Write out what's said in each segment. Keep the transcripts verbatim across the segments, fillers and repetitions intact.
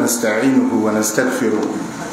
ونستعينه ونستغفره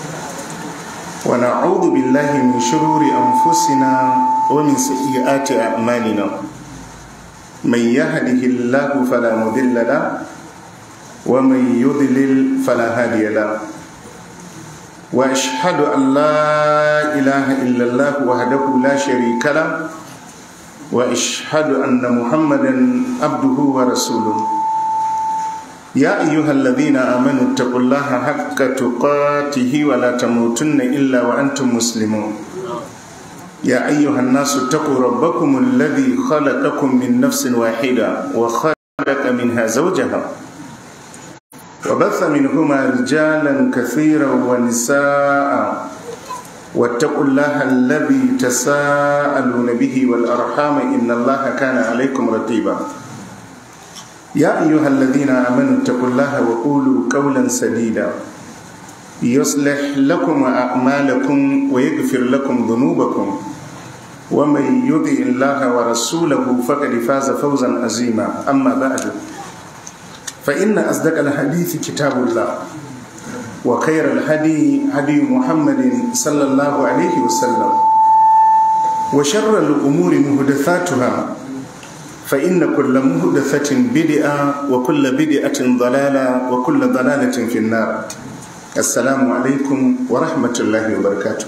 ونعوذ بالله من شرور أنفسنا ومن سيئات أعمالنا. من يهده الله فلا مضل له ومن يضلل فلا هادي له. وأشهد أن لا إله إلا الله وحده لا شريك له وأشهد أن محمدا عبده ورسوله. يا أيها الذين آمنوا اتقوا الله حق تقاته ولا تموتن إلا وأنتم مسلمون. يا أيها الناس اتقوا ربكم الذي خلقكم من نفس واحدة وخلق منها زوجها وبث منهما رجالا كثيرا ونساء واتقوا الله الذي تساءلون به والأرحام إن الله كان عليكم رقيبا. يا أيها الذين آمنوا اتقوا الله وقولوا قولا سديدا يصلح لكم أعمالكم ويغفر لكم ذنوبكم ومن يطع الله ورسوله فقد فاز فوزا عظيما. أما بعد فإن أصدق الحديث كتاب الله وخير الهدي هدي محمد صلى الله عليه وسلم وشر الأمور محدثاتها فإن كل محدثة بدعة وكل بدعة ضلالة وكل ضلالة في النار. السلام عليكم ورحمة الله وبركاته.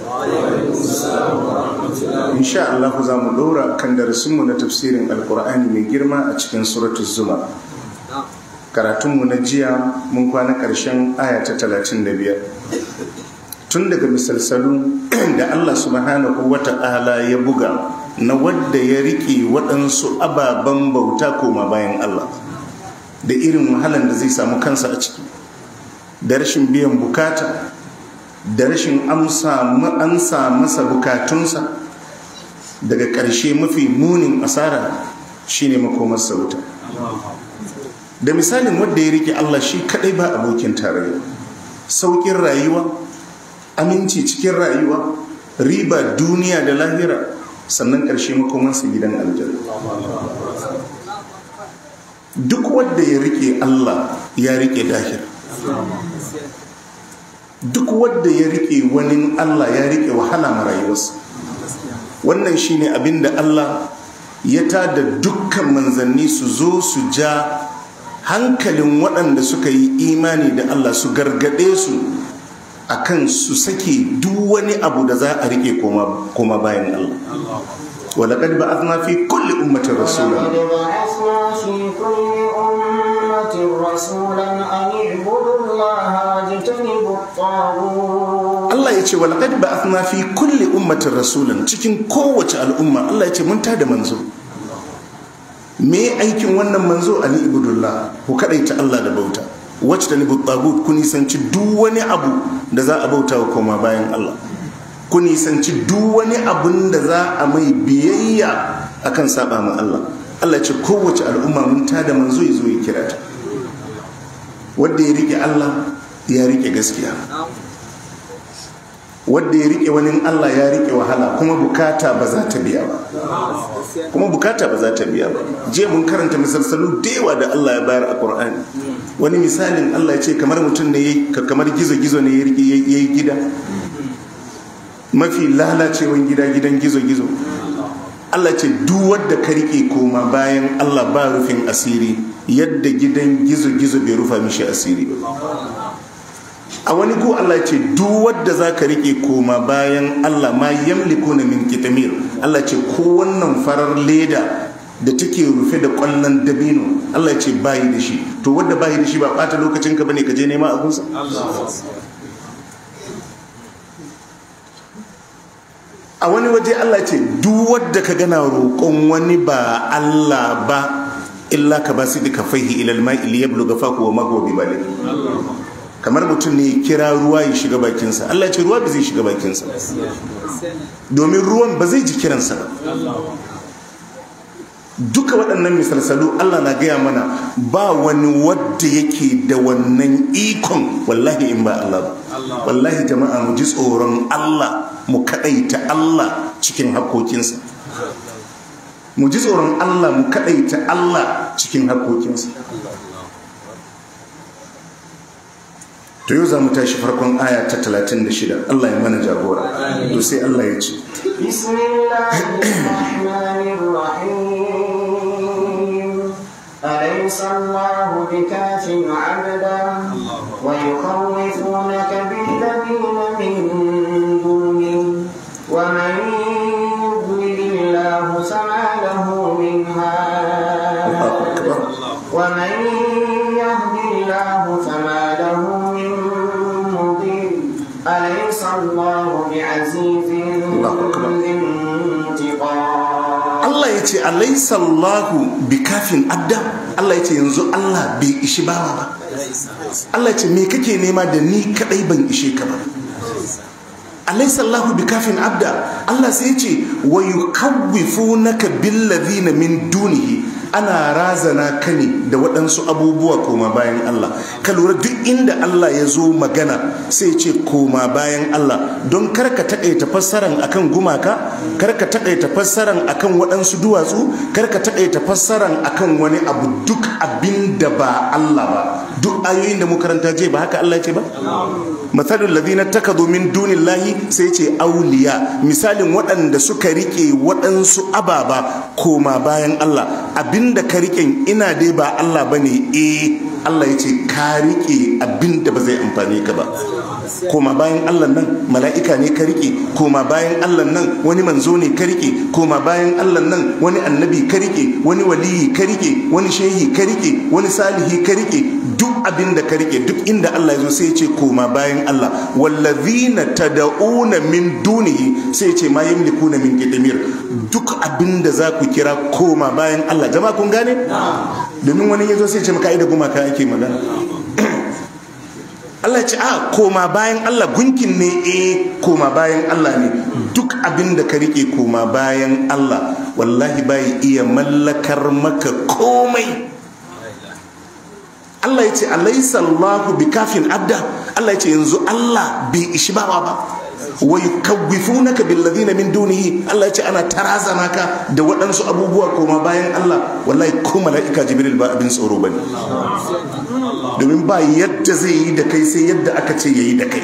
إن شاء الله زام دورا كان درسنا تفسير القرآن من جرما أتكن سورة الزمر. karatunmu na jiya mun kwana ƙarshen aya ta talatin da biyar tun daga misalsalu da Allah subhanahu wa ta'ala ya buga na wadda ya riƙe waɗansu ababen bauta koma bayan Allah da irin wahalan da zai samu kansa a ciki da rashin biyan bukata da rashin amsa masa bukatunsa daga ƙarshe mafi munin asara shine makomarsa wuta. Da misalin wanda ya rike Allah shi kadai ba abokin tarayya, saukin rayuwa, aminci cikin rayuwa, riba duniya da lahira, sannan ƙarshe makomansa gidan aljanna. Duk wanda ya rike Allah ya rike dahir. Duk wanda ya rike wani Allah ya rike wahala ma rayuwarsa. Wannan shine abinda Allah ya tada dukkan manzanni su zo su ja hankalin waɗanda suka yi imani da Allah, su gargaɗe su akan su sake duk wani abu da za a rike koma bayan Allah. ولقد بعثنا في كل أمة رسولا Allah ya ce walaqad ba'athna fi kulli ummatin rasulan, cikin kowace al'umma Allah ya ce mun tada manzo. Me aikin wannan manzo? Ali ibudullah, ku kadaita Allah da bauta, wacce ta nibu tagut, ku nisanci duk wani abu da za a bauta wa koma bayan Allah, ku nisanci duk wani abun da za a mai biyayya akan saba ma Allah. Allah ce kowace al'umma mun tada manzo ya zo ya kira ta. Wanda ya rike Allah ya rike gaskiya, wanda ya rike wani Allah ya rike wahala, kuma bukata ba za ta biya ba kuma bukata ba za ta biya ba je mun karanta misalsalu da yawa da Allah ya bayar a Qur'ani. Wani misalin Allah ya ce kamar mutum ne kamar gizo-gizo ne ya rike yayi gida, mafi lalacewan gida gidan gizo-gizo. Allah ce duk wanda ka rike koma bayan Allah ba rufin asiri yadda gidan gizo-gizo bai rufa mishi asiri ba. A wani ko Allah ce duk wadda za ka riƙe koma bayan Allah ma yamliku na min kitamir. Allah ce ko wannan farar leda da take rufe da ƙwallon dabino Allah ce bayi da shi. To wadda bayi da shi ba ɓata lokacin ka bane ka je nema abunsa? A wani waje Allah ce duk wadda ka gana roƙon wani ba Allah ba illa ka ba su duka faihi ilal ma'i liyabluga faku wa mago bi balik. Kamar mutum ne kira ruwa ya shiga bakinsa, Allah ce ruwa ba zai shiga bakinsa domin ruwan ba zai ji kiransa ba. Duka waɗannan misalsalu Allah na gaya mana ba wani wadda yake da wannan ikon wallahi in ba Allah ba. Wallahi jama'a mu ji tsoron Allah, mu kaɗaita Allah cikin haƙoƙinsa. Mu ji tsoron Allah, mu kaɗaita Allah cikin haƙoƙinsa. to yau za mu tashi farkon aya ta talatin da shida. Allah ya mana jagora. To sai Allah ya ce Bismillahirrahmanirrahim. Alaysa Allahu bikafin 'abda wa yukhawwifunaka billadhina min dunihi wa man yudlilillahu fama lahu min had wa man yahdillahu fama lahu min mudil. Alaysa Allahu bi'azizin Allah ya ce alaysa Allahu bikafin abda. Allah ya ce yanzu Allah bai ishi bawa ba. Allah ya ce me kake nema da ni kadai ban ishe ka ba. Alaysa Allahu bikafin abda. Allah sai ya ce wa yukawwifunaka billadhina min dunihi. Ana razana ka ne da waɗansu abubuwa koma bayan Allah. Ka lura duk inda Allah ya zo magana sai ce koma bayan Allah, don karka taƙaita fassaran akan gumaka, karka taƙaita fassaran akan waɗansu duwatsu, karka taƙaita fassaran akan wani abu, duk abin da ba Allah ba. Duk ayoyin da mu karanta je ba haka Allah ya ce ba? Mathalul ladina takadu min dunillahi sai ce auliya, misalin waɗanda suka rike waɗansu ababa koma bayan Allah. Abinda ka riƙen ina dai ba Allah bane, eh Allah ya ce ka riƙe abinda ba zai amfane ka ba. Koma bayan Allah nan mala'ika ne ka riƙe, koma bayan Allah nan wani manzo ne ka riƙe, koma bayan Allah nan wani annabi ka riƙe, wani waliyi ka riƙe, wani shehi ka riƙe, wani salihi ka riƙe. Duk abin da ka rike, duk inda Allah ya zo sai ce koma bayan Allah. Wallazina tad'una min dunihi sai ce ma yamlikuna min qitmir. Duk abin da za ku kira koma bayan Allah. Jama'a kun gane? Domin wani yazo sai ce maka ai da gumaka ake magana. Allah ya ce a koma bayan Allah, gunkin ne, eh koma bayan Allah ne. Duk abin da ka rike koma bayan Allah, wallahi bai iya mallakar maka komai. Allah ya ce alaysa Allahu bikafin abda. Allah ya ce yanzu Allah bai ishi bawa ba. Wa yukawwifunaka billadhina min dunihi. Allah ya ce ana tarazana ka da waɗansu abubuwa koma bayan Allah. Wallahi ko mala'ika Jibril ba abin tsoro bane, domin ba yadda zai yi da kai sai yadda aka ce yayi da kai.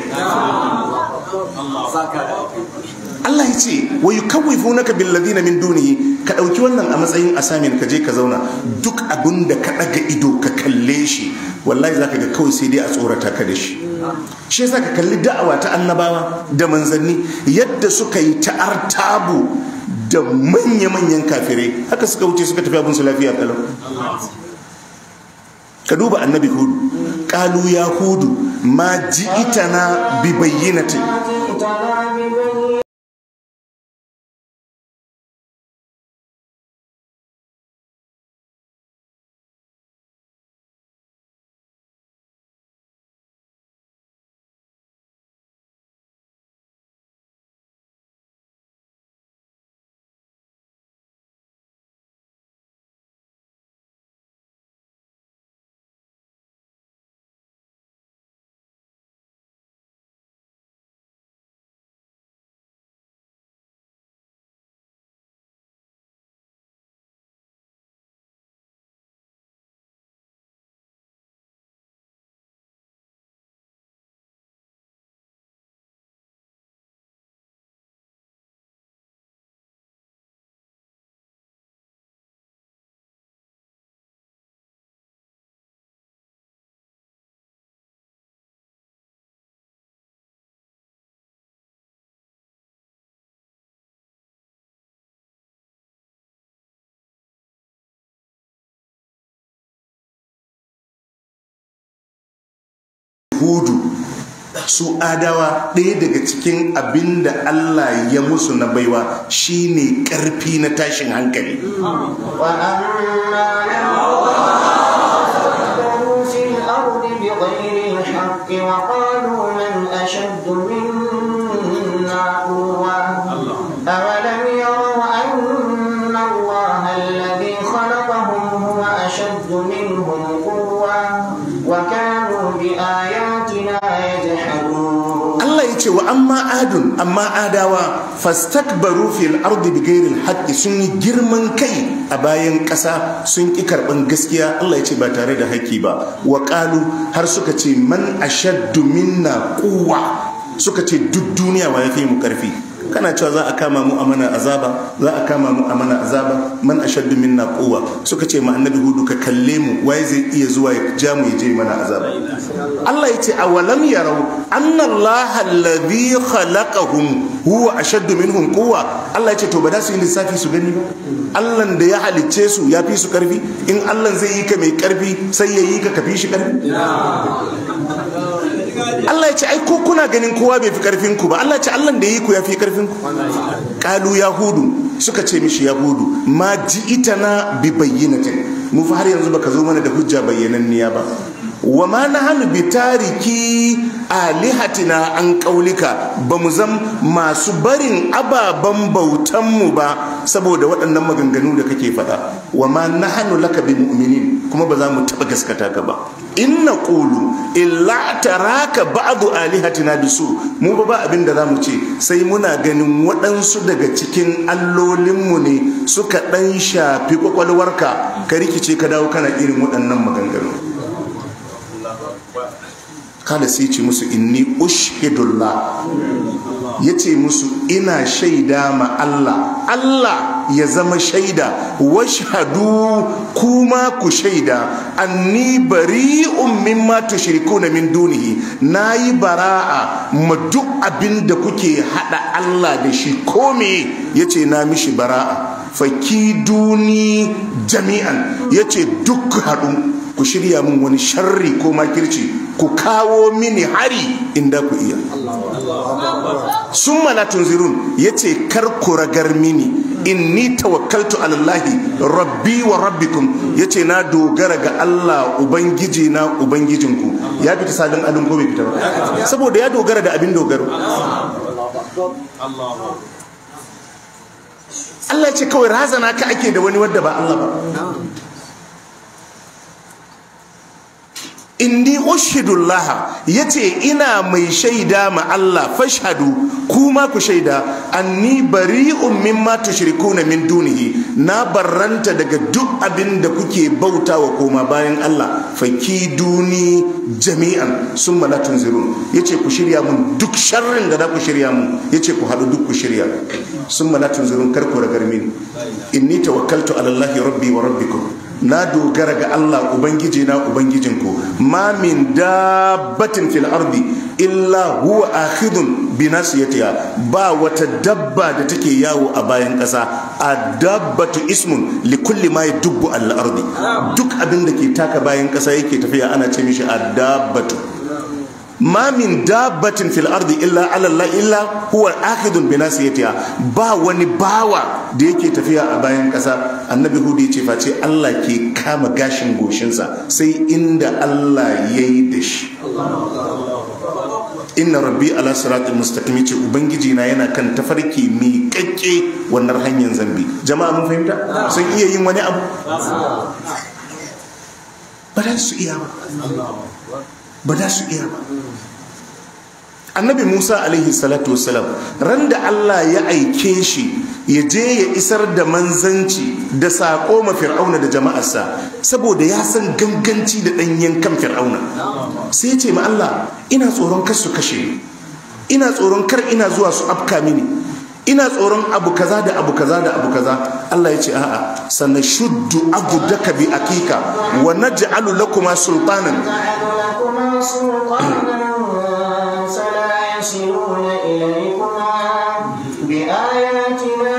Allah ya ce wa yukawwifunaka billadhina min dunihi. Ka dauki wannan a matsayin asamin, ka je ka zauna. Duk abin da ka daga ido ka kalle shi, wallahi zaka ga kawai sai dai a tsorata ka da shi. Shi yasa ka kalli da'awa ta annabawa da manzanni yadda suka yi ta'artabu da manya-manyan kafirai, haka suka wuce suka tafi abin su lafiya kalau. Ka duba annabi Hudu, qalu ya Hudu ma ji'itana bi bayyinatin. Hudu su adawa, ɗaya daga cikin abin da Allah ya musu na baiwa shine ƙarfi na tashin hankali. ce wa amma adun amma adawa fastakbaru fil ardi bighairi alhaqqi, sun yi girman kai a bayan ƙasa sun ki karban gaskiya. Allah ya ce ba tare da haƙƙi ba. Wa qalu, har suka ce man ashaddu minna quwwa, suka ce duk duniya wa yafi mu karfi. Kana cewa za a kama mu amana azaba, za a kama mu amana azaba, man ashaddu minna quwwa. Suka ce ma annabi Hudu, ka kalle mu, waye zai iya zuwa ya ja mu ya je mana azaba. Allah ya ce awalam yarau anna Allah alladhi khalaqahum huwa ashaddu minhum quwwa. Allah ya ce to ba da su yi lissafi su gani ba. Allah da ya halicce su ya fi su karfi. In Allah zai yi ka mai karfi sai ya yi ka kafi shi karfi. Allah ya ce ai ko kuna ganin kowa bai fi karfin ku ba. Allah ya ce Allah da ya yi ku ya fi karfin ku. Qalu yahudu, suka ce mishi yahudu, ma ji'itana bi bayyinatin, mu fa har yanzu baka zo mana da hujja bayyananniya ba. Wa ma nahnu bi tariki alihatina an qaulika, ba mu zam masu barin ababan bautan mu ba saboda waɗannan maganganu da kake faɗa. Wa ma nahnu laka bi mu'minin, kuma ba za mu taɓa gaskata ka ba. In naqulu illa taraka ba'du alihatina bisu, mu ba ba abin da zamu ce sai muna ganin waɗansu daga cikin allolinmu ne suka ɗan shafi kwakwalwarka ka rikice ka dawo kana irin waɗannan maganganu. Kada sai ce musu inni ushhidullah, ya ce musu ina shaida ma Allah, Allah ya zama shaida, washhadu kuma ku shaida, anni bari'un mimma tushrikuna min dunihi, nayi bara'a ma duk abin da kuke hada Allah da shi ko me, yace na mishi bara'a. Fakiduni jami'an, yace duk haɗu ku shirya min wani sharri ko makirci, ku kawo mini hari inda ku iya. Summa la tunzirun, yace kar ku ragar mini, inni tawakkaltu alallahi rabbi wa rabbikum, yace na dogara ga Allah ubangiji na ubangijinku. Ya fita sadin adon ko bai fita ba? Saboda ya dogara da abin dogaro. Allah ya ce kawai razana ka ake da wani wadda ba Allah ba. Inni ushhidullah, yace ina mai shaida ma Allah, fashhadu kuma ku shaida, anni bari'un mimma tushrikuna min dunihi, na barranta daga duk abin da kuke bautawa koma bayan Allah. Fakiduni jami'an summa la tunzirun, yace ku shirya mun duk sharrin da za ku shirya mun, yace ku haɗu duk ku shirya, summa la tunzirun, kar ku ragar mini. Inni tawakkaltu ala Allahi rabbi wa rabbikum, na dogara ga Allah ubangiji na ubangijinku. Ma min dabbatin fil ardi illa huwa akhidun bi nasiyatiha, ba wata dabba da take yawo a bayan ƙasa. Adabbatu ismun li kulli ma yadubbu al ardi, duk abin da ke taka bayan ƙasa yake tafiya ana ce mishi adabbatu. Ma min dabbatin fil ardi illa ala Allah illa huwa akhidun bi nasiyatiha, ba wani bawa da yake tafiya a bayan kasa. Annabi Hudu ya ce face Allah ke kama gashin goshinsa sai inda Allah yayi da shi. Inna rabbi ala siratul mustaqim, ce ubangiji na yana kan tafarki mi kakke wannan hanyar zambi. Jama'a mun fahimta? Sun iya yin wani abu? Ba da su iya ba. ba da su iya ba. Annabi Musa alaihi salatu wassalam, ran da Allah ya aike shi ya je ya isar da manzanci da saƙo ma fir'auna da jama'arsa, saboda ya san ganganci da ɗanyen kan fir'auna, sai ya ce ma Allah, ina tsoron kar su kashe ni, ina tsoron kar ina zuwa su afka mini, ina tsoron abu kaza da abu kaza da abu kaza. Allah ya ce a'a, sannan shuddu abudaka bi akika wa naj'alu lakuma sultanan يصلون إليكما بآياتنا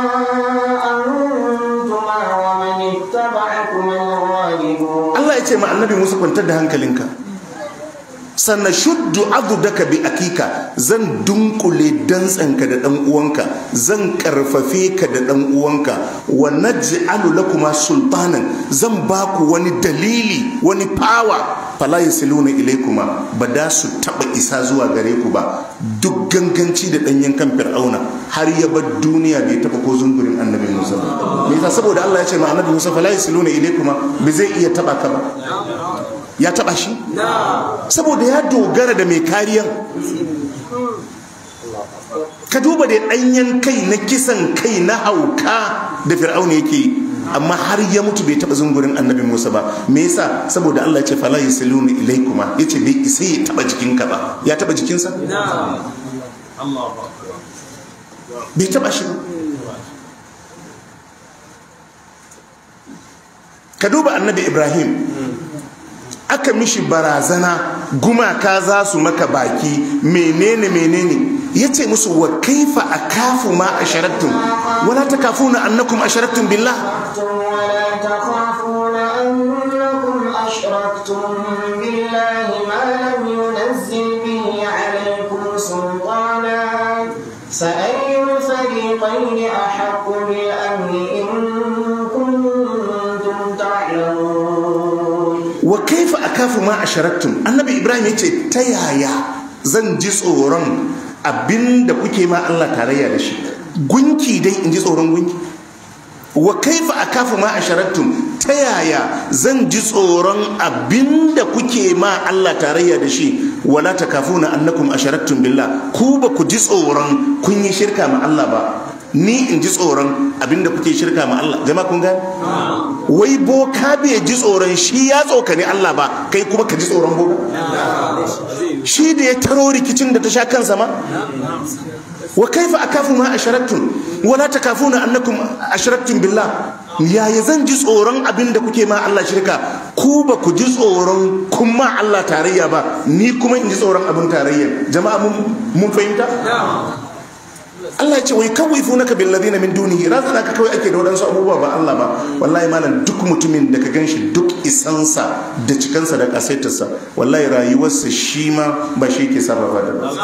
أنتما ومن اتبعكما الغالبون. الله يتي مع النبي موسى كنت دهان كلينكا sannan shuddu adudaka bi akika, zan dunkule dantsanka da dan uwanka, zan karfafe ka da dan uwanka, wa naj'alu lakuma sultanan, zan baku wani dalili, wani power, fala yasiluna ilaykuma, ba da su taba isa zuwa gare ku ba. Duk ganganci da danyen kan fir'auna har ya bar duniya bai taba ko zungurin annabi Musa. Me yasa? Saboda Allah ya ce ma annabi Musa fala yasiluna ilaykuma, bai zai iya taba ka ba. Ya taba shi? Saboda ya dogara da mai kariyan. ka duba da ɗanyen kai na kisan kai na hauka da fir'auna yake yi, amma har ya mutu bai taba zungurin annabi Musa ba. Me yasa? Saboda Allah ya ce fala yasiluna ilaykuma, yace bai isa ya taba jikinka ba. Ya taba jikinsa? Bai taba shi ba. Ka duba annabi Ibrahim, aka mishi barazana gumaka za su maka baki menene menene, yace musu wa kaifa akafu ma asharaktum wala takafuna annakum asharaktum billah ولا تخافون أنكم أشركتم بالله ما لم ينزل به عليكم سلطانا فأي الفريقين أحق بالأمن إن كنتم تعلمون. وكيف أكاف ما أشركتم؟ النبي إبراهيم يقول تيايا zan ji tsoron abin da kuke ma Allah tarayya da shi. Gunki dai in ji tsoron gunki. Wa kaifa akafu ma asharaktum, ta yaya zan ji tsoron abin da kuke ma Allah tarayya da shi. Wala takafuna annakum asharaktum billah, ku ba ku ji tsoron kun yi shirka ma Allah ba, ni in ji tsoron abin da kuke shirka ma Allah. Jama'a kun gane? Wai boka bai ji tsoron shi ya tsokani Allah ba, kai kuma ka ji tsoron boka? Shi da ya taro rikicin da ta sha kansa ma. Wa kaifa akafu ma asharaktum wala takafuna annakum asharaktum billah, yaya zan ji tsoron abin da kuke ma Allah shirka, ku ba ku ji tsoron kun ma Allah tarayya ba, ni kuma in ji tsoron abin tarayya. Jama'a mun fahimta? Allah ya ce wai kawifunaka bil ladina min dunihi, razana ka kawai ake da wadansu abubuwa ba Allah ba. Wallahi malam, duk mutumin da ka ganshi duk isansa da cikansa da kasaitarsa, wallahi rayuwarsa shi ma ba shi yake sarrafa da ba.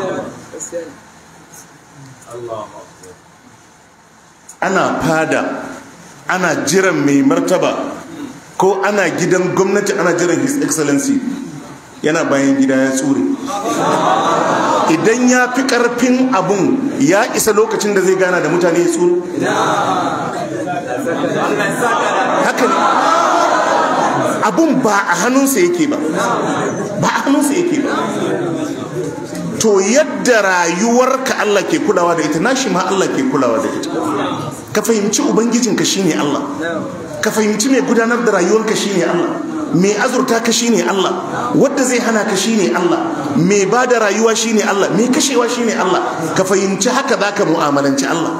Ana fada, ana jiran mai martaba, ko ana gidan gwamnati ana jiran his excellency, yana bayan gida ya tsure. Idan ya fi karfin abun ya isa lokacin da zai gana da mutane ya tsure. Haka ne, abun ba a hannunsa yake ba, ba a hannunsa yake ba. To yadda rayuwarka Allah ke kulawa da ita, nashi ma Allah ke kulawa da ita. Ka fahimci ubangijinka shine Allah, ka fahimci mai gudanar da rayuwarka shine Allah, mai azurta ka shine Allah, wadda zai hana ka shine Allah, mai ba da rayuwa shine Allah, mai kashewa shine Allah. Ka fahimci haka zaka mu'amalanci Allah.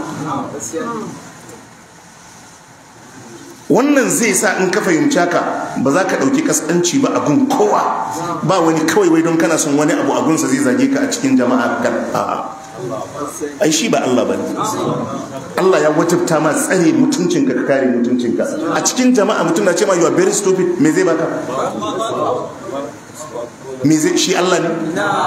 Wannan zai sa in ka fahimci haka ba za ka ɗauki kaskanci ba a gun kowa. Ba wani kawai wai don kana son wani abu a gunsa zai zage ka a cikin jama'a kan a'a. Ai shi ba Allah bane. Allah ya wajabta ma tsare mutuncinka, ka kare mutuncinka. A cikin jama'a mutum na ce ma you are very stupid, me zai baka? Me zai shi Allah ne?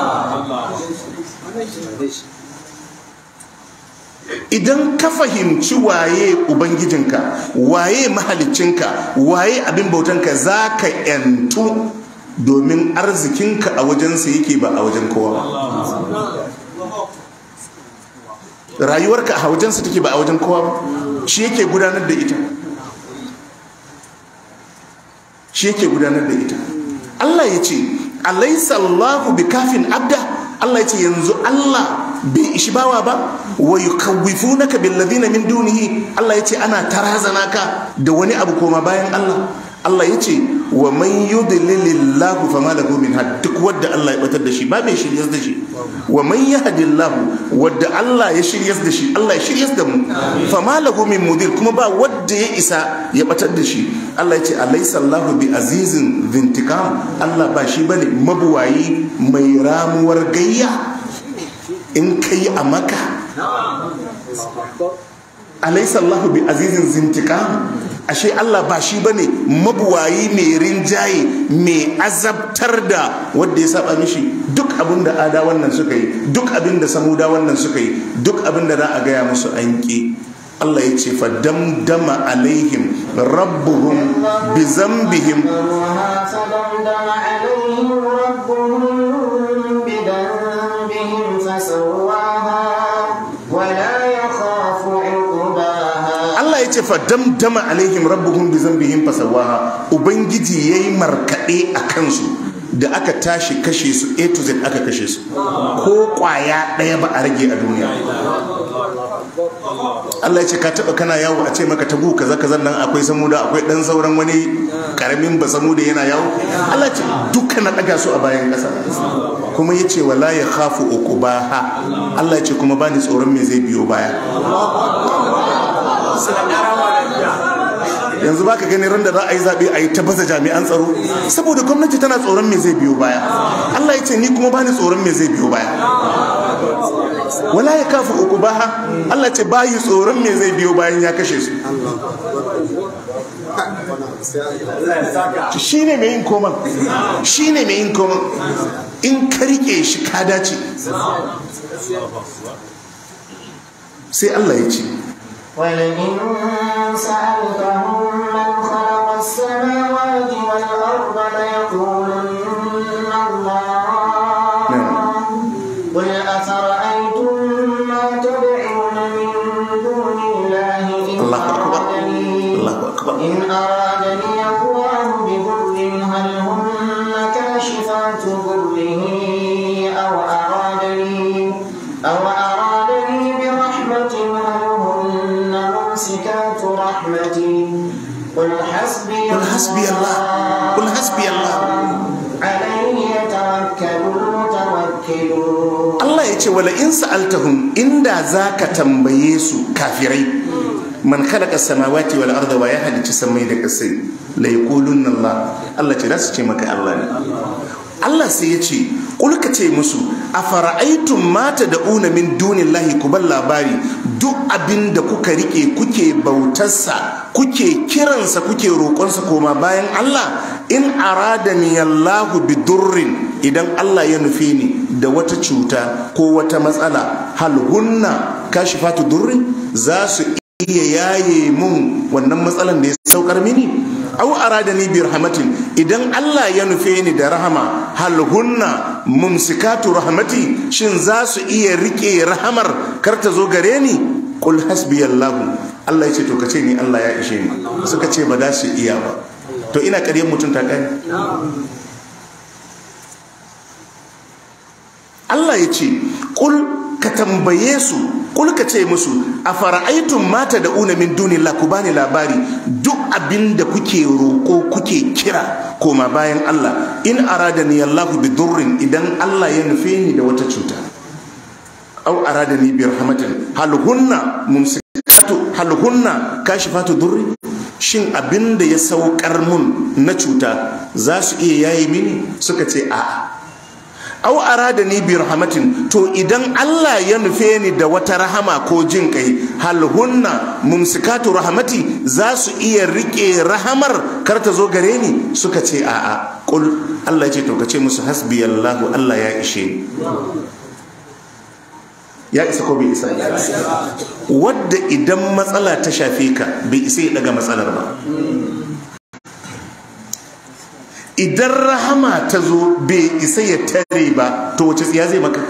Idan ka fahimci waye ubangijinka, waye mahalicinka, waye abin bautanka, za ka yantu, domin arzikinka a wajensa yake ba a wajen kowa ba. Rayuwarka a wajensa take ba a wajen kowa ba. Shi yake gudanar da ita, shi yake gudanar da ita. Allah ya ce alaysa Allahu bikafin abda, Allah ya ce yanzu Allah bai ishi bawa ba. Wa yukawwifunaka bil ladina min dunihi, Allah ya ce ana tarazana ka da wani abu koma bayan Allah. Allah ya ce wa man yudlilillahu fama lahu min had, duk wadda Allah ya batar da shi ba mai shiryar da shi. Wa man yahdillahu, wadda Allah ya shiryar da shi, Allah ya shiryar da mu, fama lahu min mudir, kuma ba wadda ya isa ya batar da shi. Allah ya ce alaysa Allahu bi azizin dhintikam, Allah ba shi bane mabuwayi mai ramuwar gayya in kai a maka. Alaysa Allahu bi azizin dhintikam, ashe Allah ba shi bane mabuwayi mai rinjaye mai azabtar da wanda ya saba mishi. Duk abin da ada wannan suka yi, duk abin da samuda wannan suka yi, duk abin da za a gaya musu an ki. Allah ya ce fa damdama alaihim rabbuhum bi zambihim, fa damdama alaihim rabbuhum bi zambihim fasawaha, ubangiji yayi markade a kansu da aka tashi kashe su A to Z aka kashe su, ko kwaya ɗaya ba a rage a duniya. Allah ya ce ka taba kana yawo a ce maka tagu kaza kaza nan akwai samuda, akwai dan sauran wani karamin ba samuda yana yawo. Allah ya ce dukkan na daga su a bayan kasa, kuma ya ce wala ya khafu uqubaha. Allah ya ce kuma bani tsoron me zai biyo baya. Yanzu baka gani ran da za a yi zaɓe a yi ta baza jami'an tsaro saboda gwamnati tana tsoron me zai biyo baya. Allah ya ce ni kuma bani tsoron me zai biyo baya. Wala ya kafu uqubaha. Allah ce bayi tsoron me zai biyo bayan ya kashe su. Shi ne mai yin koman, shi ne mai yin koman. In ka rike shi ka dace. Sai Allah ya ce ولئن سألتهم من خلق السماوات والأرض ليقولن الله قل أفرأيتم ما تدعون من دون الله إن أرادني إن أرادني الله بضر هل هن كاشفات ضره أو أرادني أو أرادني برحمة ممسكات رحمتي قل حسبي قل حسبي الله قل حسبي الله عليه يتوكل المتوكلون. Allah ya ce wala in sa'altahum, inda zaka tambaye su kafirai, man khalaqa samawati wal arda, wa ya halicci samai da kasai, la yaqulunna Allah. Allah ce za su ce maka Allah ne. Allah sai ya ce kul ka ce musu afara'aytum ma tad'una min dunillahi, ku bar labari duk abin da kuka rike kuke bautarsa kuke kiransa kuke roƙonsa koma bayan Allah, in aradani Allahu bidurrin, idan Allah ya nufe ni da wata cuta ko wata matsala, hal hunna kashifatu durrin, za su iya yaye mun wannan matsalan da ya saukar mini. Au aradani bi rahmatin, idan Allah ya nufe ni da rahama, hal hunna mumsikatu rahmati, shin za su iya rike rahamar kar ta zo gare ni? Qul hasbiyallahu. Allah ya ce to kace ni Allah ya ishe ni. Suka ce ba za su iya ba. To ina ƙaryar mutum ta kai. Allah ya ce qul ka tambaye su, kul ka ce musu afara'aytum ma tad'una min dunillahi, ku bani labari duk abinda kuke roko kuke kira koma bayan Allah, in aradani Allahu bidurrin, idan Allah ya nufe ni da wata cuta, aw aradani bi rahmatin hal hunna mumsikatu hal hunna kashifatu durri, shin abinda ya saukar mun na cuta za su iya yayi mini? Suka ce a'a. Aw aradani bi rahmatin, to idan Allah ya nufe ni da wata rahama ko jin kai, hal hunna mumsikatu rahmati, za su iya rike rahamar kar ta zo gare ni? Suka ce a'a. Qul, Allah ya ce to kace musu hasbiyallahu, Allah ya ishe ni. Ya isa ko bai isa? Wadda idan matsala ta shafe ka bai isa ya daga matsalar ba. Idan rahama ta zo bai isa ya tare ba, to wace tsiya zai maka?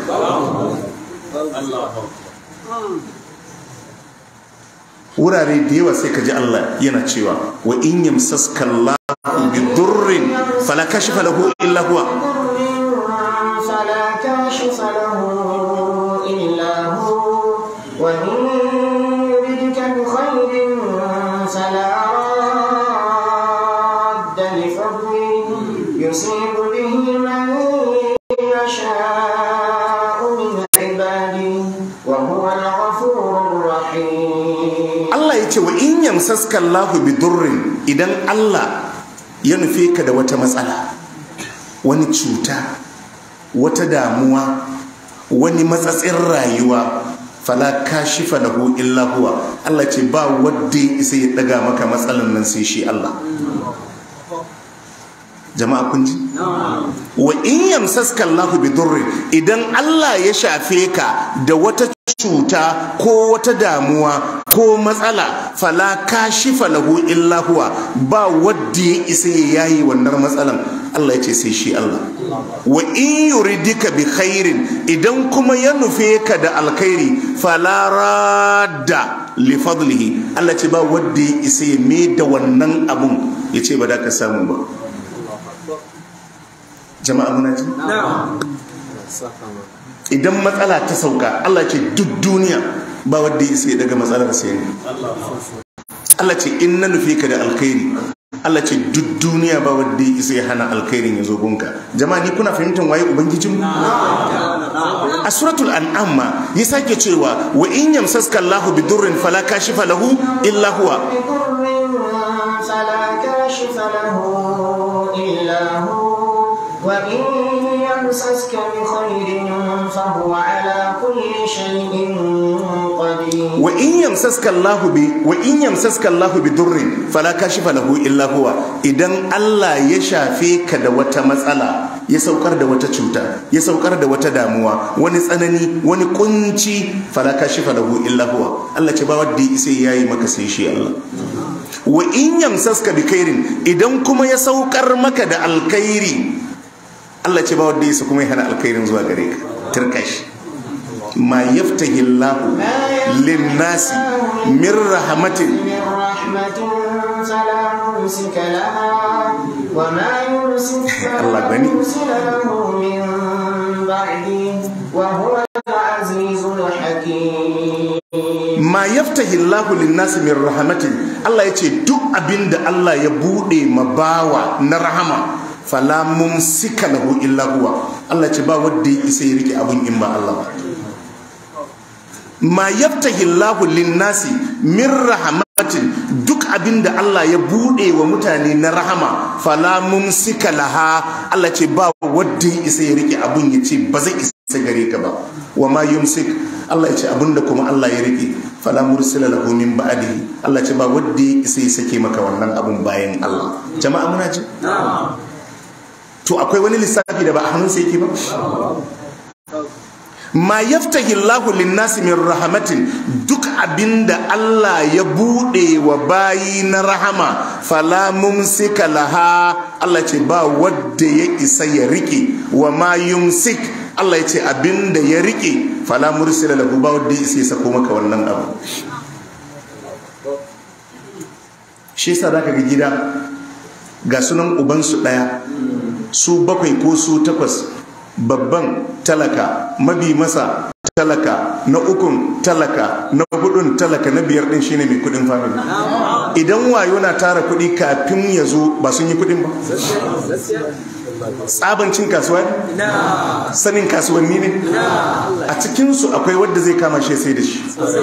Wurare da yawa sai ka ji Allah yana cewa wa in yamsaska Allahu bi durrin fala kashifa lahu illa huwa فلا كاشف له إلا هو وإن يردك بخير فلا راد لفضله يصيب به من يشاء من عباده وهو الغفور الرحيم. Allah ya ce wa in yamsaska Allahu bi durrin, idan Allah ya nufe ka da wata matsala, wani cuta, wata damuwa, wani matsatsin rayuwa, fala kashifa lahu illa huwa. Allah ce ba wadda isa ya daga maka matsalan nan sai shi Allah. Jama'a kun ji? Wa in yamsaska Allahu bi durrin, idan Allah ya shafe ka da wata cuta ko wata damuwa ko matsala, fala kashifa lahu illa huwa, ba wadda ya isa ya yayi wannan matsalan. Allah ya ce sai shi Allah. Wa in yuridika bi khairin, idan kuma ya nufe ka da alkhairi, fala radda li fadlihi, Allah ce ba wadda ya isa ya mai da wannan abun ya ce ba da ka samu ba. jama'a muna ji idan matsala ta sauka Allah ce duk duniya ba wanda ya sai daga matsalar sai ne Allah ce in na nufi ka da alkhairi Allah ce duk duniya ba wanda ya sai hana alkhairin ya zo gunka jama'a ni kuna fahimtar waye ubangijin a suratul an'am ma ya sake cewa wa in yamsaska Allahu bidurrin fala kashifa lahu illa huwa فلا كاشف له إلا هو وإن يمسسك بخير فهو على كل شيء قدير وإن يمسسك الله ب وإن يمسسك الله بضر فلا كاشف له إلا هو إذن الله يشافيك da wata matsala ya saukar da wata cuta ya saukar da wata damuwa wani tsanani wani kunci fala kashifa lahu illa huwa Allah ce ba wanda sai yayi maka sai shi Allah wa in yamsaska bi khairin idan kuma ya saukar maka da alkhairi Allah ce ba wanda yasa kuma ya hana alkhairin zuwa gare ka turkashi ma yaftahi Allah lin-nasi min rahmatin فلا ممسك لها وما يمسك فلا مرسل له من بعده وهو العزيز الحكيم ma yaftahi Allahu lin-nasi min rahmatin Allah yace duk abinda Allah ya bude mabawa na rahama fala mumsika lahu illa huwa Allah ce ba wanda ya isa ya rike abun in ba Allah ma yaftahi Allahu lin-nasi min rahmatin duk abinda Allah ya bude wa mutane na rahama fala mumsika laha Allah ce ba wanda ya isa ya rike abun ya ce ba zai isa gare ka ba wa ma yumsik Allah ya ce abinda kuma Allah ya rike fala mursila lahu min ba'dihi Allah ce ba wanda ya isa ya sake maka wannan abun bayan Allah jama'a muna ji to akwai wani lissafi da ba a hannunsa yake ba ma yaftahi Allahu lin-nasi min rahmatin duk abinda Allah ya bude wa bayi na rahama fala mumsika laha Allah ce ba wanda ya isa ya rike wa ma yumsik Allah ya ce abinda ya rike fala mursila lahu ba wanda ya isa ya sako maka wannan abu shi yasa zaka ga gida ga sunan ubansu daya su bakwai ko su takwas babban talaka mabi masa talaka na ukun talaka na hudun talaka na biyar din shine mai kudin family idan wayo na tara kudi kafin ya zo ba sun yi kudin ba tsabancin kasuwa ne sanin kasuwanni ne a cikinsu akwai wadda zai kama shi sai da shi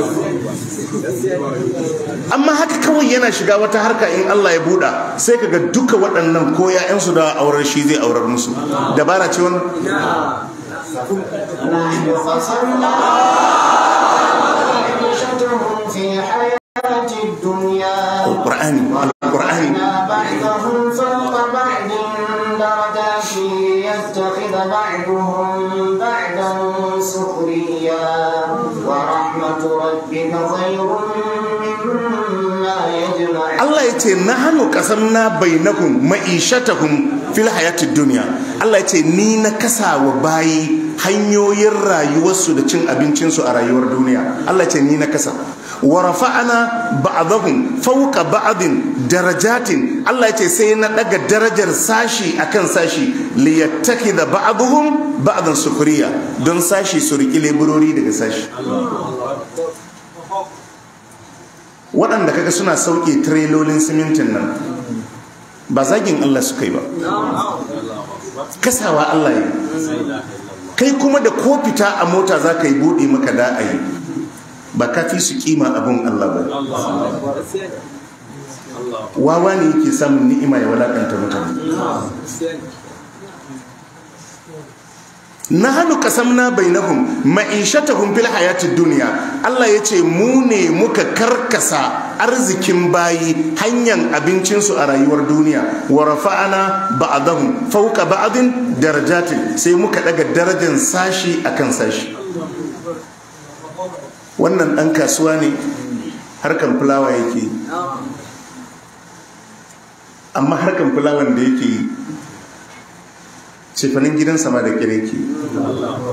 amma haka kawai yana shiga wata harka in Allah ya buɗa sai kaga duka waɗannan ko ya'yansu da aurar shi zai aurar musu dabara ce wannan القرآن القرآن بعضهم فوق بعض درجات يتخذ بعضهم بعضا سخريا ورحمة ربك خير مما يجمعون الله يتي نحن قسمنا بينهم معيشتهم في الحياة الدنيا الله يتي ni na kasa wa bayi hanyoyin rayuwarsu da cin abincinsu a rayuwar duniya Allah ce ni na kasa wa rafa'ana ba'dahum fawqa ba'din darajatin Allah yace sai na daga darajar sashi akan sashi li yattakhidha ba'dhum ba'dan sukhriya don sashi su riki leburori daga sashi waɗanda kaga suna sauke trailolin simintin nan ba zagin Allah suka yi ba kasawa Allah yi kai kuma da ko fita a mota za ka yi buɗe maka da'ayi ba ka fi su kima abin Allah ba wawa ne yake samun ni'ima ya walakanta mutane nahnu qasamna bainahum ma'ishatahum fil hayatid dunya Allah yace mu ne muka karkasa arzikin bayi hanyar abincin su a rayuwar duniya wa rafa'ana ba'dahum fawqa ba'din darajatin sai muka daga darajar sashi akan sashi wannan dan kasuwa ne harkan fulawa yake amma harkan fulawan da yake cefanin gidansa ma da kireki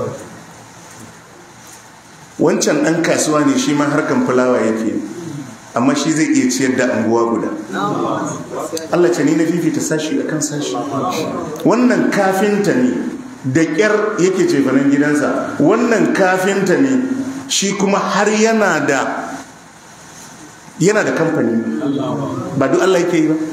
wancan ɗan kasuwa ne shi ma harkan fulawa yake amma shi zai iya ciyar da anguwa guda. Allah ce ni na fifita sashi akan sashi. Wannan kafinta ne da ƙyar yake cefanen gidansa, wannan kafinta ne shi kuma har yana da yana da kamfani, ba duk Allah yake yi ba.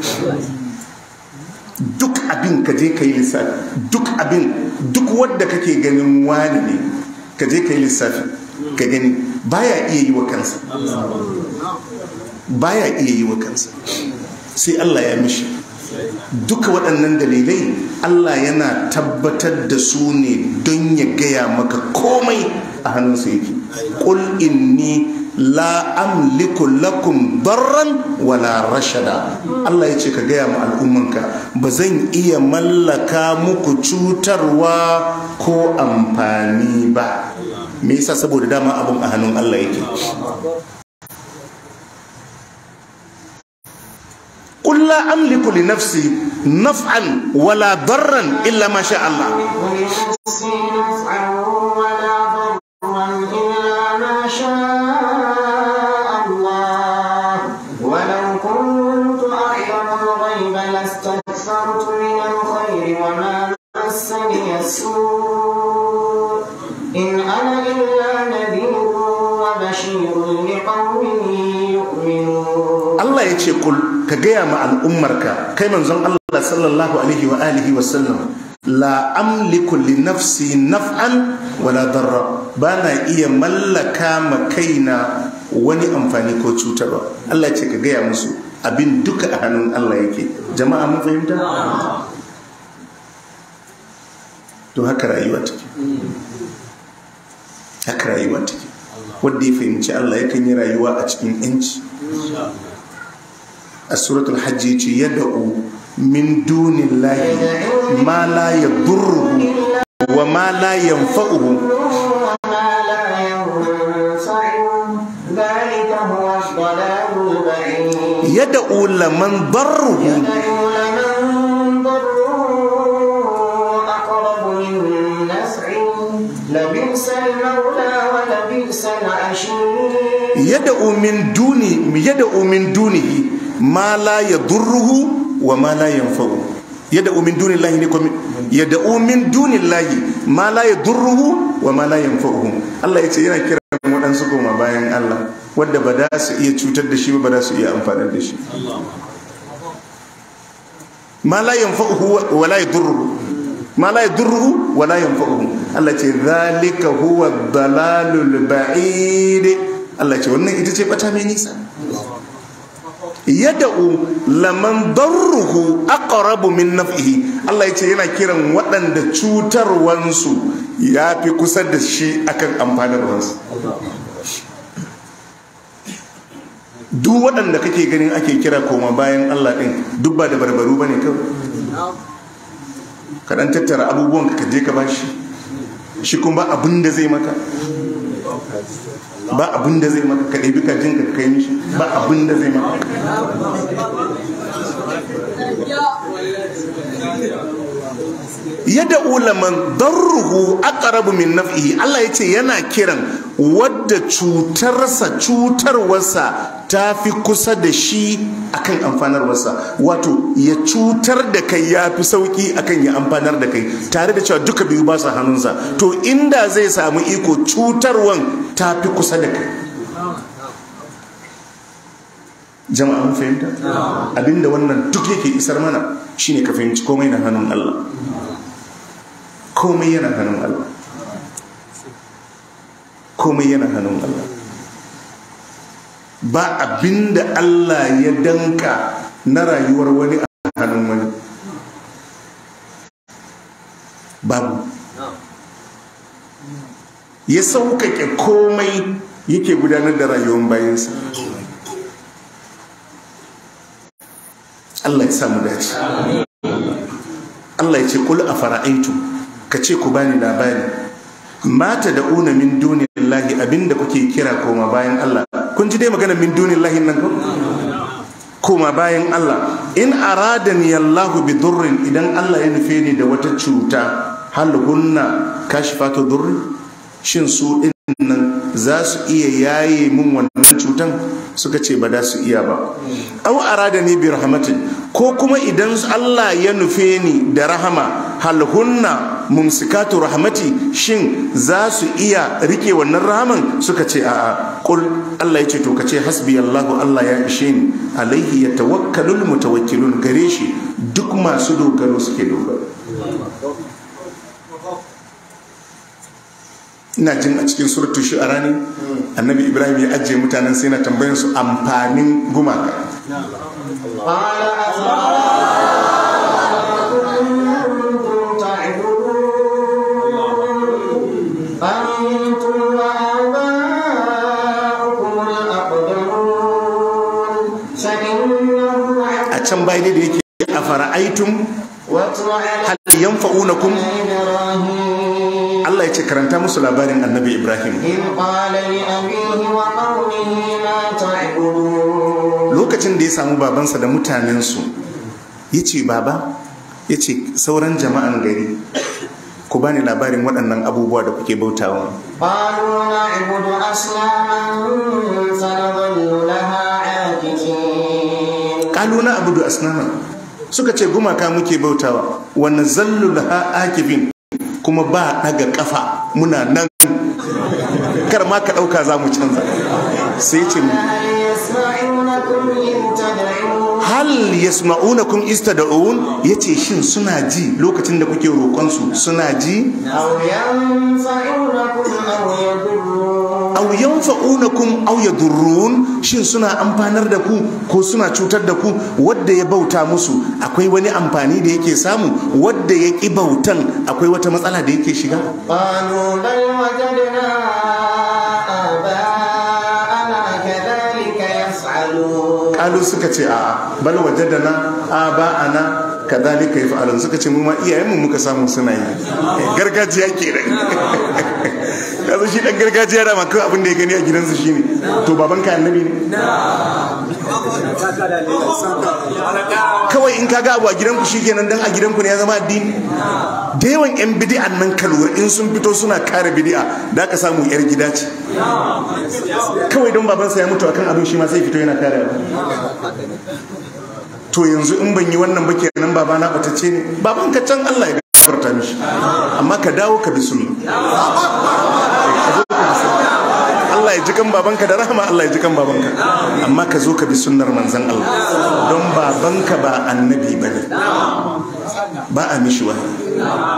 Duk abin ka je ka yi lissafi, duk abin duk wadda kake ganin wani ne ka je ka yi lissafi ka gani baya iya yi wa kansa, baya iya yi wa kansa sai Allah ya mishi. Duka waɗannan dalilai Allah yana tabbatar da su ne don ya gaya maka komai a hannunsa yake. Qul inni la amliku lakum darran wala rashada. Allah ya ce ka gaya ma al'ummanka ba zan iya mallaka muku cutarwa ko amfani ba. Me yasa? Saboda dama abun a hannun Allah yake. قل لا أملك لنفسي نفعا ولا ضرا إلا ما شاء الله. ولو كنت أعلم الغيب لاستكثرت من الخير وما مسني السوء إن أنا إلا نذير وبشير لقوم يؤمنون. الله يقول كجيا مع الأمرك كيما زن الله صلى الله عليه وآله وسلم لا أملك لنفسي نفعا ولا ضرا. بانا إيا ملكا مكينا wani amfani ko cutarwa. Allah ce ka gaya musu abin duka a hannun Allah yake. Jama'a mun fahimta? To haka rayuwa take, haka rayuwa take. Wanda ya fahimci Allah yakan yi rayuwa a cikin yanci. A suratul hajji ce yad'u min dunillahi ma la yadurruhu wa ma la yanfa'uhu. يدعو لمن ضره أقرب من نفعه لبئس المولى ولبئس العشير. يدعو من دونه يدعو من دونه ما لا يضره وما لا ينفعه. يدعو من دون الله يدعو من دون الله ما لا يضره وما لا ينفعه. الله يتي yana kira waɗansu goma bayan Allah wadda ba da su iya cutar da shi ba, ba da su iya amfanar da shi. Ma la yanfa'uhu wa la yadurruhu ma la yadurruhu wa la yanfa'uhu. Allah ce zalika huwa ad-dalalul ba'id. Allah ce wannan ita ce bata mai nisa. Yad'u laman darruhu aqrabu min naf'ihi. Allah ya ce yana kiran waɗanda cutarwansu ya fi kusa da shi akan amfanarwansu. Duk waɗanda kake ganin ake kira koma bayan Allah ɗin duk ba da barbaru ba ne kawai. Ka ɗan tattara abubuwan ka je ka bashi shi kuma ba abin da zai maka, ba abin da zai maka. Ka ɗabi kajin ka kai mishi ba abin da zai maka. Yadda ulaman darruhu aqrabu min naf'ihi. Allah yace yana kiran wadda cutarsa cutarwarsa ta fi kusa da shi akan amfanarwarsa. Wato ya cutar da kai ya fi sauki akan ya amfanar da kai, tare da cewa duka biyu ba su hannunsa. To inda zai samu iko cutarwan ta fi kusa da kai. Jama'a mun fahimta? Abinda wannan duk yake isar mana shine ka fahimci komai na hannun Allah. Komai yana hannun Allah. Komai yana hannun Allah. Ba abinda Allah ya danka na rayuwar wani a hannun wani. Babu. Ya sauƙaƙe komai yake gudanar da rayuwar bayansa. Allah ya samu dace. Allah ya ce kul afara'aytum, ka ce ku bani labari, mata da una min dunillahi, abinda kuke kira koma bayan Allah. Kun ji dai magana min dunillahi nan ko? Koma bayan Allah. In aradani Allahu bi durrin, idan Allah ya nufe ni da wata cuta, hal hunna kashifatu durri, shin su din nan za su iya yaye mun wannan cutan suka ce ba da su iya ba. Aw aradani bi rahmatin, ko kuma idan Allah ya nufe ni da rahama, hal hunna mumsikatu rahmati, shin za su iya rike wannan rahaman suka ce a'a. Qul, Allah yace to kace hasbi Allahu, Allah ya ishe ni, alaihi yatawakkalul mutawakkilun, gare shi duk masu dogaro suke dogaro. Ina jin a cikin suratul shu'ara ne annabi Ibrahim ya ajiye mutanen sai na tambayan su amfanin gumaka. A can bai da yake a fara'aitum hal yanfa'unakum, Allah ya ce karanta musu labarin annabi Ibrahim lokacin da ya samu babansa da mutanensu, ya ce baba, ya ce sauran jama'an gari ku bani labarin waɗannan abubuwa da kuke bautawa. Ƙalu na abudu asnaman, suka ce gumaka muke bautawa, wani zallu laha akifin, kuma ba daga kafa muna nan, kar ma ka dauka za mu canza. Sai ce mu hal yasma'unakum istad'un, yace shin suna ji lokacin da kuke roƙon su, suna ji? Aw yanfa'unakum aw yadurrun, shin suna amfanar da ku ko suna cutar da ku? Wanda ya bauta musu akwai wani amfani da yake samu, wanda ya ki bautan akwai wata matsala da yake shiga? Qalu bal wajadna aba'ana kadhalika yaf'alun, qalu suka ce a bal wajadna aba'ana kadhalika yaf'alun, suka ce mu ma iyayenmu muka samu suna yi. Gargajiya kenan. Yanzu shi dan gargajiya da maka abin da ya gani a gidansu shine to babanka annabi ne. Kawai in kaga abu a gidanku shikenan dan a gidanku ne ya zama addini. Da yawan yan bid'an nan kalwa in sun fito suna kare bid'a da ka samu yar gida ce. Kawai don babansa ya mutu akan abin shi ma sai fito yana kare. To yanzu in ban yi wannan ba kenan babana batacce ne. Babanka can Allah ya gafarta mishi, amma ka dawo ka bi sunna. Allah ya ji kan babanka da rahama, Allah ya ji kan babanka, amma ka zo ka bi sunnar manzon Allah, don babanka ba annabi bane, ba a mishi wahayi.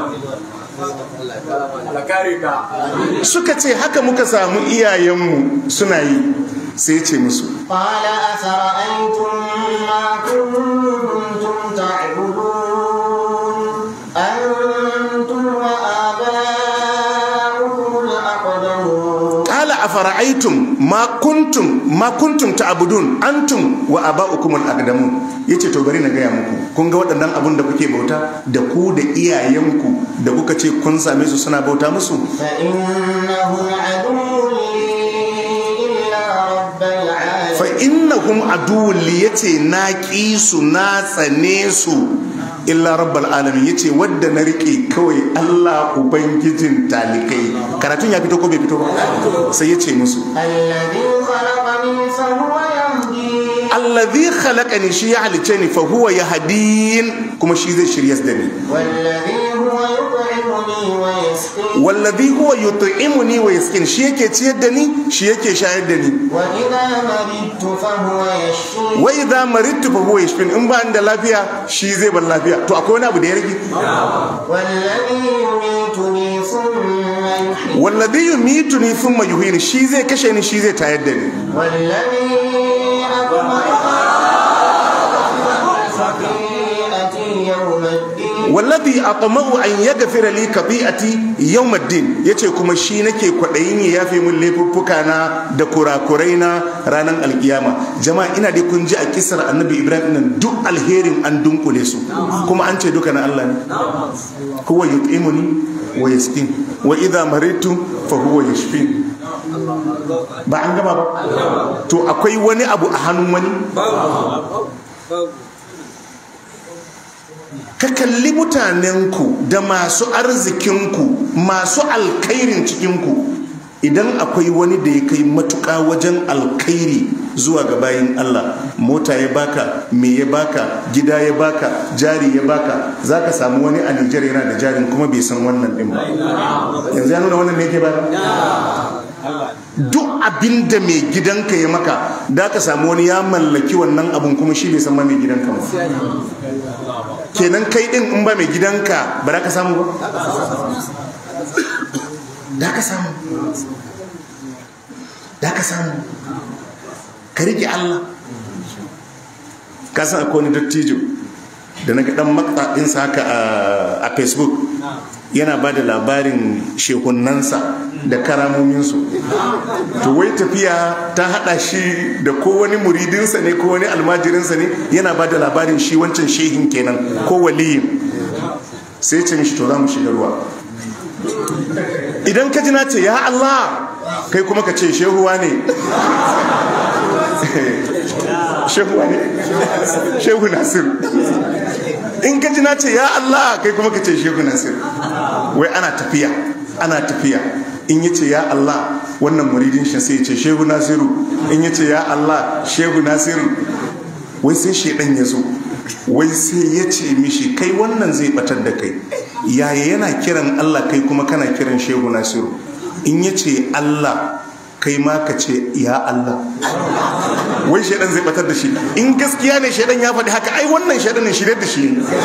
Suka ce haka muka samu iyayenmu suna yi. Sai ce musu qala afara'aytum ma kuntum ta'budun antum wa aba'ukum al-aqdamun. Qala afara'aytum ma kuntum ma kuntum ta'budun antum wa aba'ukum al-aqdamun, yace to bari na gaya muku, kun ga waɗannan abun da kuke bauta da ku da iyayenku da kuka ce kun same su suna bauta musu, fa innahum aduwwun fa innahum aduwwun li, yace na ƙi su na tsane su, illa rabbal alamin, yace wadda na rike kawai Allah ubangijin talikai. Karatun ya fito ko bai fito ba? Sai yace musu alladhi khalaqani, shi ya halice ni, fa huwa yahdin, kuma shi zai shirya da ni. Wallazi huwa yut'imuni wa yasqin, shi yake ciyar da ni, shi yake shayar da ni. Wa idha maridtu fa huwa yashfin, in ba da lafiya shi zai bar lafiya. To akwai wani abu da ya rage? Wallazi yumituni thumma yuhyini, shi zai kashe ni, shi zai tayar da ni. wallazi atma'u an yaghfira li khati'ati yawm ad-din, yace kuma shi nake kwadayin ya yafe mun laifuffuka na da kurakurai na ranar alkiyama. Jama'a ina dai kun ji a kisar annabi Ibrahim nan duk alherin an dunkule su, kuma an ce duka na Allah ne. Huwa yut'imuni wa yasqin wa idha maritu fa huwa yashfin. Ba an gama ba? To akwai wani abu a hannun wani? Ka kalli mutanenku da masu arzikinku, masu alkairin cikinku, idan akwai wani da ya kai matuƙa wajen alkhairi zuwa ga bayin Allah, mota ya baka, me ya baka, gida ya baka, jari ya baka, za ka samu wani a Nijar yana da jarin kuma bai san wannan ɗin ba. Yanzu ya nuna wannan ne yake ba? Duk abin da mai gidanka ya maka, da ka samu wani ya mallaki wannan abun kuma shi bai san ma mai gidanka ba. Kenan kai ɗin in ba mai gidanka ba za ka samu ba? Da ka samu. Da ka samu. Ka riƙe Allah. Ka san akwai wani dattijo da na ga ɗan makta ɗinsa haka a Facebook yana ba da labarin shehunansa da karamominsu. To wai tafiya ta haɗa shi da ko wani muridinsa ne ko wani almajirinsa ne, yana ba da labarin shi wancan shehin kenan ko waliyin. Sai ce mishi to za mu shiga ruwa. Idan ka ji na ce ya Allah, kai kuma ka ce shehuwa ne. Shehuwa ne? Shehu Nasir. In ka ji na ce ya Allah, kai kuma ka ce Shehu Nasir. Wai ana tafiya, ana tafiya. In yi ce ya Allah, wannan muridin shi sai ya ce Shehu Nasiru. In yi ce ya Allah, Shehu Nasiru. Wai sai shedan ya zo. Wai sai ya ce mishi kai wannan zai batar da kai. Yaya yana kiran Allah, kai kuma kana kiran Shehu Nasiru. In ya ce Allah, kai ma ka ce ya Allah. Wai shaidan zai batar da shi. In gaskiya ne shaidan ya faɗi haka, ai wannan shaidan ne shirye da shi.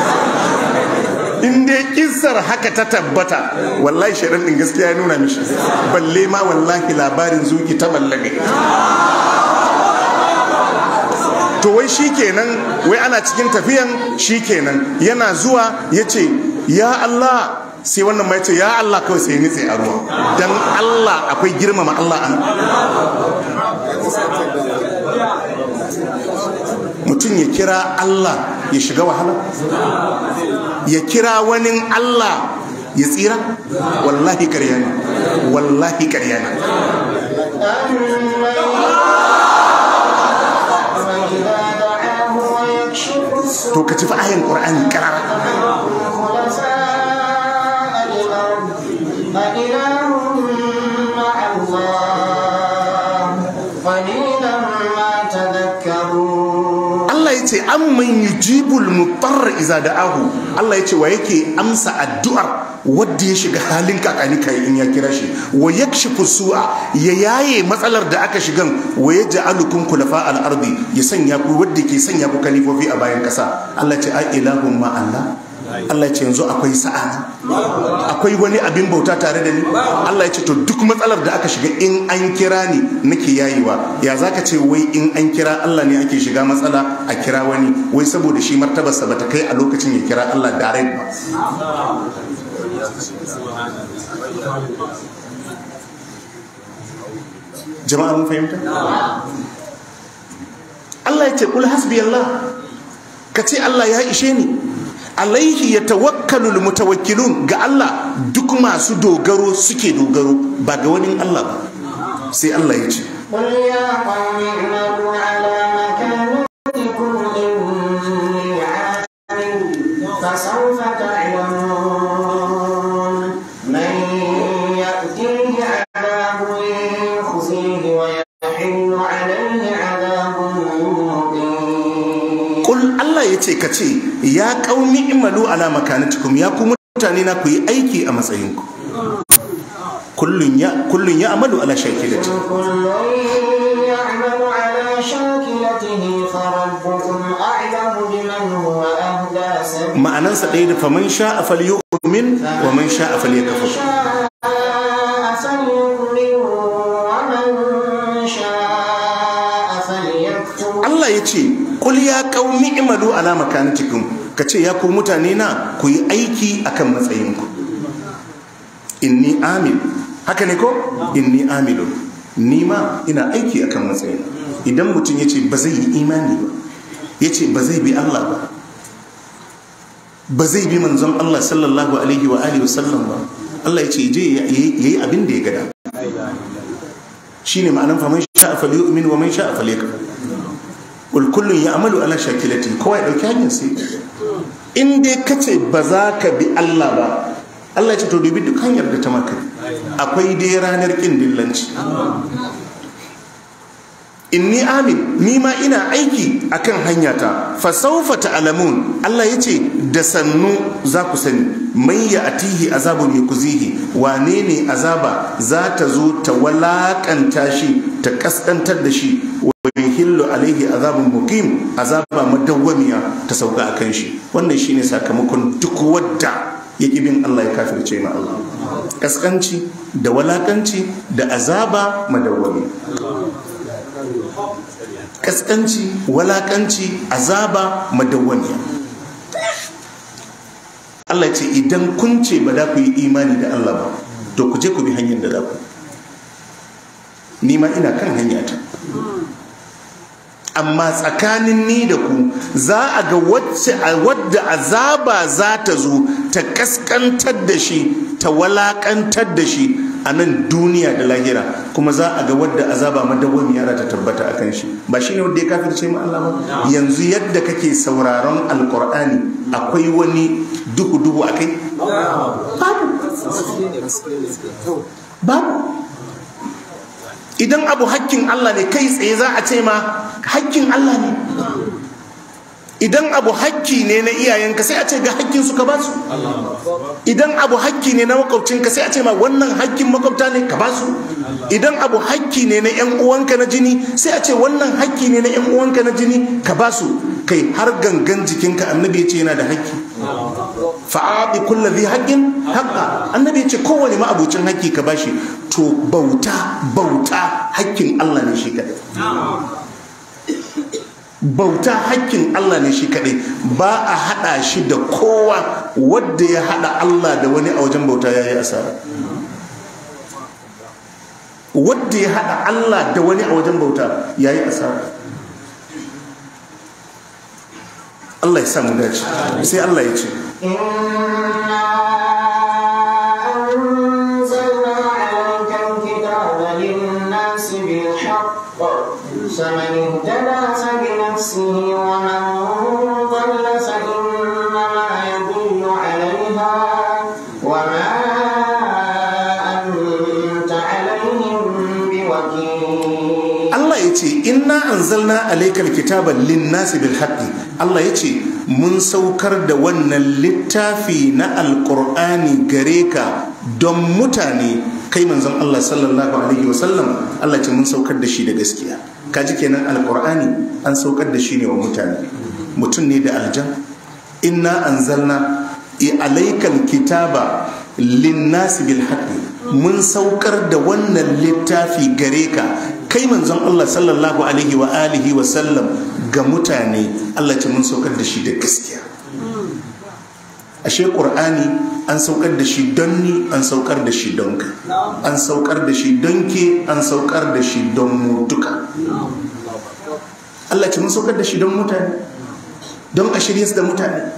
In dai kissar haka ta tabbata, wallahi shaidan din gaskiya ya nuna mishi. Balle ma wallahi labarin zuki ta ballage. To wai shikenan, wai ana cikin tafiyan shikenan yana zuwa ya ce ya Allah, sai wannan mai ce ya Allah, kawai sai nitse a ruwa. Dan Allah, akwai girmama Allah an. Mutum ya kira Allah ya shiga wahala, ya kira wani Allah ya tsira. Wallahi ƙarya ne, wallahi ƙarya ne. To ka ci fa ayin Qur'ani karara. Allah ya ce amman yujibul mutarra iza da'ahu. Allah ya ce wa yake amsa addu'ar wadda ya shiga halin kakani kai in ya kira shi, wa yakshifu su'a, ya yaye matsalar da aka shigan, wa yaj'alukum khulafa al-ardi, ya sanya ku wadda ke sanya ku kalifofi a bayan kasa. Allah ya ce ai ilahum ma Allah. Allah ya ce yanzu akwai sa'a, akwai wani abin bauta tare da ni. Allah ya ce to duk matsalar da aka shiga in an kira ni nake yayiwa. Ya zaka ce wai in an kira Allah ne ake shiga matsala a kira wani, wai saboda shi martabarsa bata kai a lokacin ya kira Allah direct ba. Jama'a mun fahimta? Allah ya ce kul hasbi Allah, ka ce Allah ya ishe ni. Alaihi ya tawakkalul mutawakkilun, ga Allah duk masu dogaro suke dogaro, ba ga wani Allah ba. Sai Allah ya ce قل يا قوم اعملوا على مكانتكم إني عامل فسوف تعلمون من يأتيه عذاب يخزيه ويحل عليه عذاب مقيم. قل الله yace kace ya qaumi imalu ala makanatikum, ya ku mutane na ku yi aiki a matsayinku. kullun ya kullun ya amalu ala shakilati kullun ya'malu ala shakilatihi farabbukum a'lamu biman huwa ahda sabila. ma'anan sa dai da faman sha'a falyu'min wa man sha'a falyakfur. Allah yace kul ya qaumi imalu ala makanatikum, kace ya ku mutane na ku yi aiki akan matsayinku. Inni amil, haka ne ko? Inni amilun, ni ma ina aiki akan matsayin. Idan mutum yace ba zai yi imani ba, yace ba zai bi Allah ba, ba zai bi manzon Allah sallallahu alaihi wa alihi wasallam ba, Allah yace je yayi abin da ya gada. Shine ma'anar faman sha'a falyu'min wa man sha'a falyakfur. Wal kullun ya'malu ala shakilati, kowa ya dauki hanyar sai. In dai kace ba za ka bi Allah ba, Allah ya ce to dubi duk hanyar da ta maka akwai dai ranar kin dillanci. inni amin ni ma ina aiki akan hanyata fa sawfa ta'lamun Allah yace da sannu za ku sani man ya'tihi azabun yukuzihi wane ne azaba za ta zo ta walakanta shi ta kaskantar da shi wa yuhillu alaihi azabun muqim azaba madawwamiya ta sauka akan shi. Wannan shine sakamakon duk wadda yake bin Allah ya kafirce ma Allah, kaskanci da walakanci da azaba madawwami. Kaskanci, walakanci, azaba madawwamiya. Allah ce idan kun ce ba da ku yi imani da Allah ba to ku je ku bi hanyar da za ku. Ni ma ina kan hanyata, amma tsakanin ni da ku za a ga wacce wadda azaba za ta zo ta kaskantar da shi, ta walakantar da shi a nan duniya da lahira, kuma za a ga wadda azaba madawwamiya ta tabbata a kan shi. Ba shi ne wadda ya kafirce mu Allah ba? Yanzu yadda kake sauraron alkur'ani akwai wani duhu duhu a kai? Babu. Idan abu hakkin Allah ne kai tsaye za a ce ma hakkin Allah ne. Idan abu hakki ne na iyayenka sai a ce ga hakkin su ka ba su. Idan abu hakki ne na makwabcinka sai a ce ma wannan hakkin makwabta ne ka ba su. Idan abu hakki ne na yan uwanka na jini sai a ce wannan hakki ne na yan uwanka na jini ka ba su. Kai har gangan jikinka annabi ya ce yana da hakki. Fa'adi kullu dhi haqqin haqqa. Annabi ya ce kowane ma'abucin hakki ka bashi. To bauta bauta hakkin Allah ne shi kadai. Bauta hakkin Allah ne shi kadai, ba a hada shi da kowa. Wadda ya hada Allah da wani a wajen bauta yayi asara. Wadda ya hada Allah da wani a wajen bauta yayi asara. Allah ya samu dace. Sai Allah ya ce فمن اهتدى فبنفسه ومن ضل فإنما يضل عليها وما أنت عليهم بوكيل. الله يتي إنا أنزلنا عليك الكتاب للناس بالحق. الله يتي من سوكر دوانا للتافي نا القرآن غريكا دم متاني kai manzon Allah sallallahu alaihi wasallam. Allah ce mun saukar da shi da gaskiya. Kaji kenan alqur'ani an saukar da shi ne wa mutane, mutum ne da aljan. Inna anzalna alaykal kitaba linnasi bil haqqi. Mun saukar da wannan littafi gare ka kai manzon Allah sallallahu alaihi wa alihi wa sallam ga mutane. Allah ce mun saukar da shi da gaskiya. Ashe qur'ani an saukar da shi don ni, an saukar da shi don ka, an saukar da shi don ke, an saukar da shi don mu duka. Allah ce mun saukar da shi don mutane, don a shirye da mutane.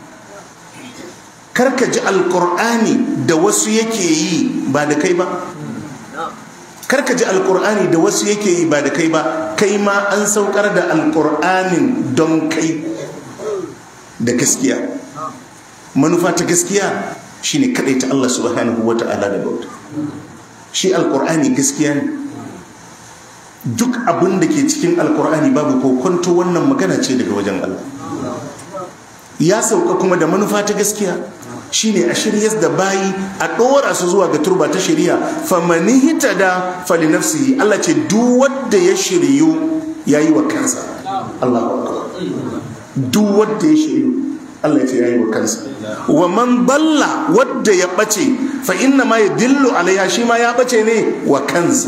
Karka ji alqur'ani da wasu yake yi ba da kai ba. Karka ji alqur'ani da wasu yake yi ba da kai ba. Kai ma an saukar da alqur'anin don kai da gaskiya. Manufa ta gaskiya shine kadai ta Allah subhanahu wata'ala da bauta. Shi alqur'ani gaskiya ne. Duk abin da ke cikin alqur'ani babu kokonto wannan magana ce daga wajen Allah. Ya sauka kuma da manufa ta gaskiya, shine a shiryar da bayi a dora su zuwa ga turba ta shari'a. Famani hitada fali nafsihi. Allah ce duk wanda ya shiryu yayi wa kansa. Allahu akbar. Duk wanda ya shiryu Allah ya ce yayi wa kansa. Wa man balla wadda ya bace fa inna ma yadillu alaiha, shi ma ya bace ne wa kansa.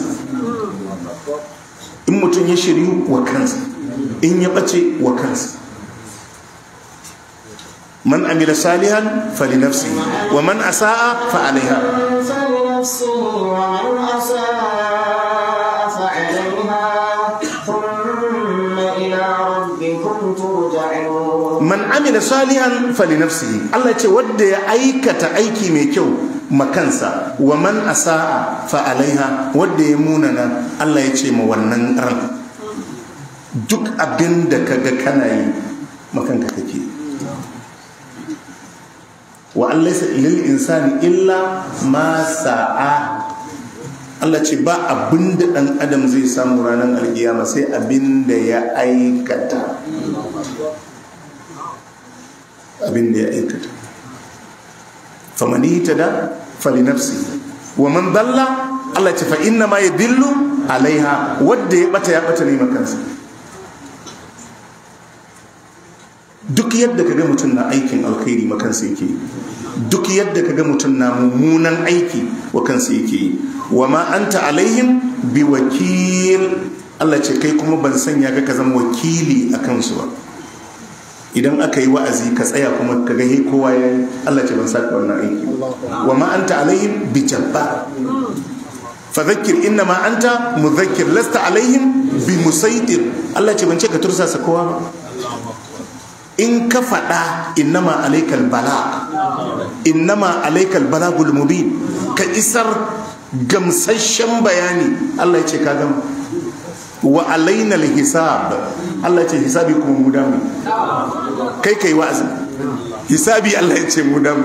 In mutum ya shiryu wa kansa, in ya bace wa kansa. Man amila salihan fali nafsihi wa man asaa fa alaiha. Man amila salihan fali nafsihi. Allah ce wadda ya aikata aiki mai kyau makansa. Wa man asaa fa alaiha. Wadda ya munana Allah ya ce ma wannan ran. Duk abin da kaga kana yi makanka kake. wa an laysa lil insani illa ma sa'a. Allah ce ba abinda dan adam zai samu ranar alkiyama sai abinda ya aikata, abinda ya aikata. faman ihtada fali nafsi wa man dalla, Allah ce fa inna ma yadillu alaiha, wadda ya bata ya bata ne makansa. Duk yadda kaga mutum na aikin alkhairi makansa yake, duk yadda kaga mutum na mummunan aiki wa kansa yake yi. Wa ma anta alaihim bi wakil, Allah ce kai kuma ban sanya ka zama wakili a kansu ba. Idan aka yi wa'azi ka tsaya kuma ka ga he kowa ya, Allah ce ban saka wannan aiki. Wa ma anta alaihim bi jabbar, fadhakkir inna ma anta mudhakkir lasta alaihim bi musaitir. Allah ce ban ce ka tursa sa kowa ba. In ka faɗa innama alaikal bala, innama alaikal balagul mubin, ka isar gamsashen bayani, Allah ce ka gama. Wa alainal hisab, Allah ce hisabi kuma mu damu. Kai kai wa'azi, hisabi Allah ya ce mu damu.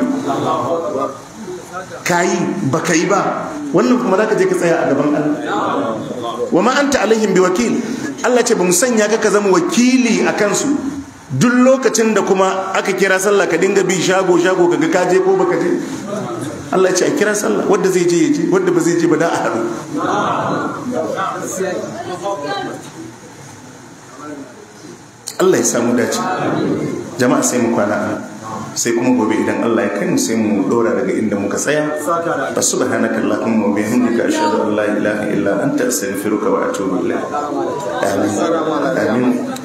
Kayi ba kai ba, wannan kuma zaka je ka tsaya a gaban Allah. Wa ma anta alaihim biwakil, Allah ce ba mu sanya ka ka zama wakili a kansu. Duk lokacin da kuma aka kira sallah ka dinga bi shago shago kaga ka je ko baka je. Allah ya ce a kira sallah, wanda zai je ya je, wanda ba zai je ba da a haɗu. Allah ya samu dace. Jama'a sai mu kwana a sai kuma gobe idan Allah ya kai mu sai mu dora daga inda muka tsaya. Fa subhanaka allahumma wa bihamdika ashhadu an la ilaha illa anta astaghfiruka wa atubu ilayk. Amin. Amin.